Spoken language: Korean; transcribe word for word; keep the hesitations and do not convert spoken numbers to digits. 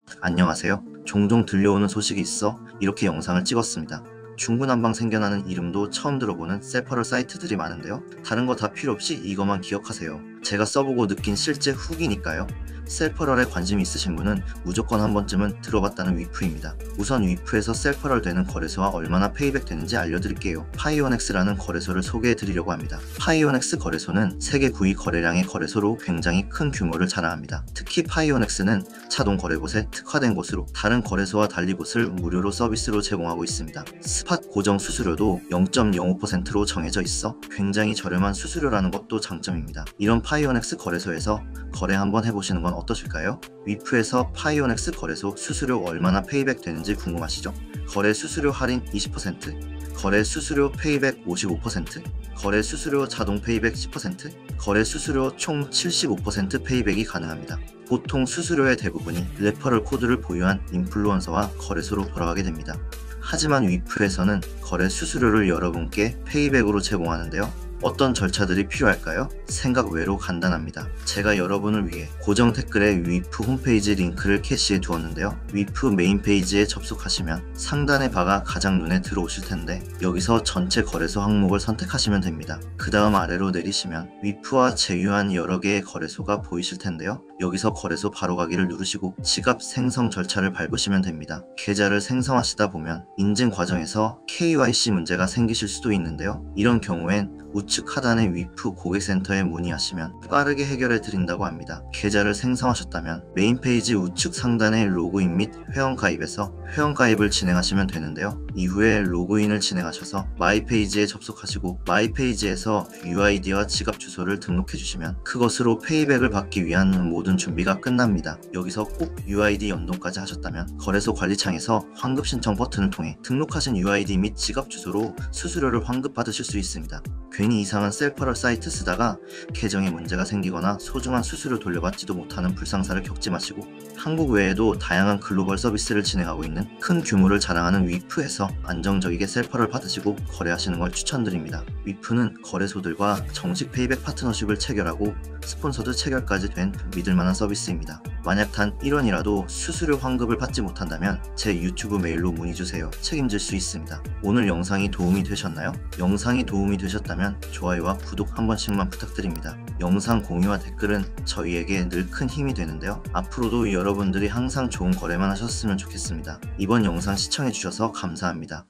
안녕하세요. 종종 들려오는 소식이 있어 이렇게 영상을 찍었습니다. 중구난방 생겨나는 이름도 처음 들어보는 셀퍼럴 사이트들이 많은데요. 다른 거 다 필요 없이 이것만 기억하세요. 제가 써보고 느낀 실제 후기니까요. 셀퍼럴에 관심 있으신 분은 무조건 한 번쯤은 들어봤다는 위프입니다. 우선 위프에서 셀퍼럴 되는 거래소와 얼마나 페이백 되는지 알려드릴게요. 파이오넥스라는 거래소를 소개해드리려고 합니다. 파이오넥스 거래소는 세계 구 위 거래량의 거래소로 굉장히 큰 규모를 자랑합니다. 특히 파이오넥스는 자동 거래봇에 특화된 곳으로 다른 거래소와 달리 봇을 무료로 서비스로 제공하고 있습니다. 스팟 고정 수수료도 영 점 영오 퍼센트로 정해져 있어 굉장히 저렴한 수수료라는 것도 장점입니다. 이런 파이오넥스 거래소에서 거래 한번 해보시는 건 어떠실까요? 위프에서 파이오넥스 거래소 수수료 얼마나 페이백 되는지 궁금하시죠? 거래 수수료 할인 이십 퍼센트, 거래 수수료 페이백 오십오 퍼센트, 거래 수수료 자동 페이백 십 퍼센트, 거래 수수료 총 칠십오 퍼센트 페이백이 가능합니다. 보통 수수료의 대부분이 레퍼럴 코드를 보유한 인플루언서와 거래소로 돌아가게 됩니다. 하지만 위프에서는 거래 수수료를 여러분께 페이백으로 제공하는데요. 어떤 절차들이 필요할까요? 생각 외로 간단합니다. 제가 여러분을 위해 고정 댓글에 위프 홈페이지 링크를 캐시해 두었는데요. 위프 메인 페이지에 접속하시면 상단의 바가 가장 눈에 들어오실 텐데 여기서 전체 거래소 항목을 선택하시면 됩니다. 그 다음 아래로 내리시면 위프와 제휴한 여러 개의 거래소가 보이실 텐데요. 여기서 거래소 바로가기를 누르시고 지갑 생성 절차를 밟으시면 됩니다. 계좌를 생성하시다 보면 인증 과정에서 케이와이씨 문제가 생기실 수도 있는데요. 이런 경우엔 우측 하단의 위프 고객센터에 문의하시면 빠르게 해결해 드린다고 합니다. 계좌를 생성하셨다면 메인 페이지 우측 상단의 로그인 및 회원가입에서 회원가입을 진행하시면 되는데요. 이후에 로그인을 진행하셔서 마이 페이지에 접속하시고 마이 페이지에서 유아이디와 지갑 주소를 등록해 주시면 그것으로 페이백을 받기 위한 모든 준비가 끝납니다. 여기서 꼭 유아이디 연동까지 하셨다면 거래소 관리창에서 환급 신청 버튼을 통해 등록하신 유아이디 및 지갑 주소로 수수료를 환급받으실 수 있습니다. 괜히 이상한 셀퍼럴 사이트 쓰다가 계정에 문제가 생기거나 소중한 수수료 돌려받지도 못하는 불상사를 겪지 마시고 한국 외에도 다양한 글로벌 서비스를 진행하고 있는 큰 규모를 자랑하는 위프에서 안정적이게 셀퍼럴 받으시고 거래하시는 걸 추천드립니다. 위프는 거래소들과 정식 페이백 파트너십을 체결하고 스폰서드 체결까지 된 믿을만한 서비스입니다. 만약 단 일 원이라도 수수료 환급을 받지 못한다면 제 유튜브 메일로 문의주세요. 책임질 수 있습니다. 오늘 영상이 도움이 되셨나요? 영상이 도움이 되셨다면 좋아요와 구독 한 번씩만 부탁드립니다. 영상 공유와 댓글은 저희에게 늘 큰 힘이 되는데요. 앞으로도 여러분들이 항상 좋은 거래만 하셨으면 좋겠습니다. 이번 영상 시청해주셔서 감사합니다.